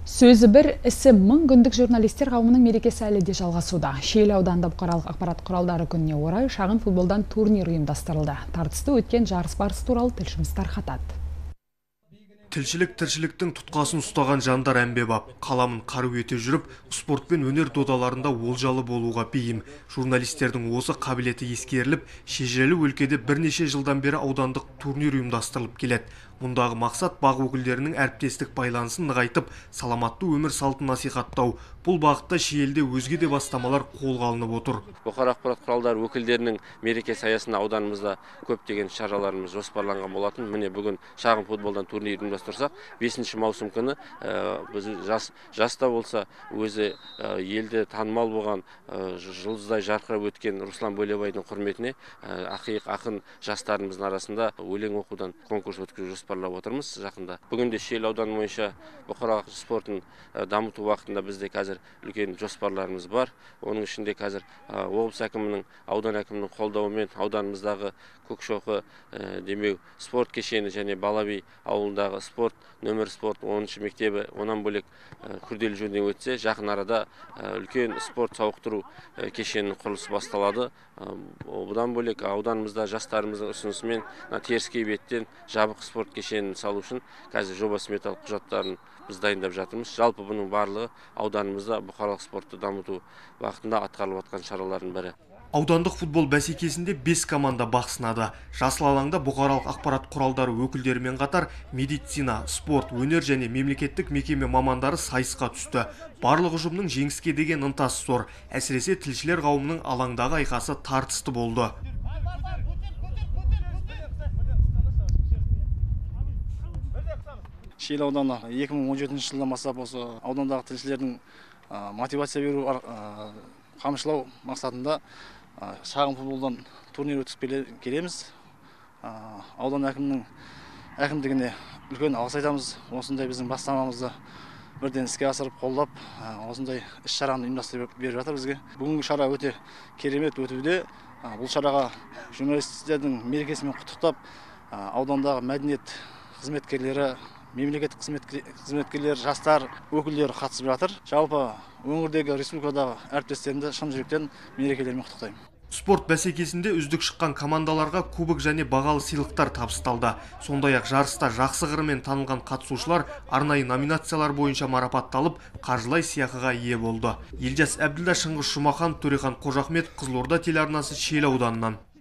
Сөзі бір, ісі мың күндік журналистер қауымының мерекесі әлі де жалғасуда. Шиелі ауданында бұқаралық ақпарат құралдары күніне орай шағын футболдан турнир ұйымдастырылды. Тартысты өткен жарыс барысы туралы тілшіміз тарқатады. Тілшілік тіршіліктің тұтқасын ұстаған жандар әмбебап, қаламын қару ете жүріп, спорт пен өнер додаларында олжалы болуға бейім. Журналистердің осы қабілеті ескеріліп, шежірелі өлкеде бірнеше жылдан бері аудандық турнир ұйымдастырылып келеді. Мұндағы мақсат бақ өкілдерінің әріптестік байланысын нығайтып, саламатты өмір салтын насихаттау. Бұл бағытта Шиеліде өзге де бастамалар қолға алынып отыр. Бұқаралық ақпарат құралдары өкілдерінің мерекесі аясында ауданымызда көптеген шараларымыз жоспарланған болатын. Міне бүгін шағын футболдан турнир ұйымдастырсақ, 5 маусым күні біз жаста болса өзі елде танымал болған жұлдыздай жарқырап өткен Руслан Бөлебайдың құрметіне ақын жастарымыздың арасында өлең оқудан конкурс өткізу жоспарлап отырмыз жақында. Бүгінде Шиелі ауданы бойынша бұқаралық спортын дамыту уақытында бізде қазір үлкен жоспарларымыз бар. Оның ішінде қазір облыс әкімінің, аудан әкімінің қолдауымен ауданымыздағы Көкшоқы демеу спорт кешені және Балаби ауылындағы спорт, нөмір спорт 10-шы мектебі, онан бөлек күрделі жөндеу өтсе, жақын арада үлкен спорт сауықтыру кешенінің құрылысы басталады. Бұдан бөлек ауданымызда жастарымыздың ұсынысымен теріскей беттен жабық спорт кешенін салу үшін қазір жоба сметалық құжаттарын біз дайындап жатырмыз. Жалпы бұның барлығы ауданымызда бұқаралық спортты дамыту уақытында атқарылып жатқан шаралардың бірі. Аудандық футбол бәсекесінде 5 команда бақ сынады. Жасыл алаңда бұқаралық ақпарат құралдары өкілдерімен қатар медицина, спорт, өнер және мемлекеттік мекеме мамандары сайысқа түсті. Барлық ұжымның жеңіске деген ынтасы зор. Әсіресе тілшілер қауымының алаңдағы айқасы тартысты болды. Шиелі ауданы 2017 жылдан бастап осы аудандағы тілшілердің мотивация беру, қамшылау мақсатында шағын футболдан турнир өткізіп келеміз. Аудан әкімдігіне үлкен алғыс айтамыз. Осындай біздің бастамамызды бірден іске асырып қолдап, осындай іс-шараны ұйымдастырып беріп жатыр бізге. Бүгінгі шара өте керемет өтуде. Бұл шараға журналистердің мерекесімен құттықтап, аудандағы мәдениет қызметкерлері, мемлекеттік қызметкерлер, жастар өкілдері қатысып жатыр. Жалпы өңірдегі республикадағы әріптестерімді шын жүректен мерекелерімен құттықтаймын. Спорт бәсекесінде үздік шыққан командаларға кубок және бағалы сыйлықтар табысталды. Сондай-ақ жарыста жақсы қырымен танылған қатысушылар арнайы номинациялар бойынша марапатталып, қаржылай сыйақыға ие болды. Елжас Әбділда, Шыңғыс Жұмахан, Төрехан Қожахмет, Қызылорда телеарнасы, Шиелі ауданынан.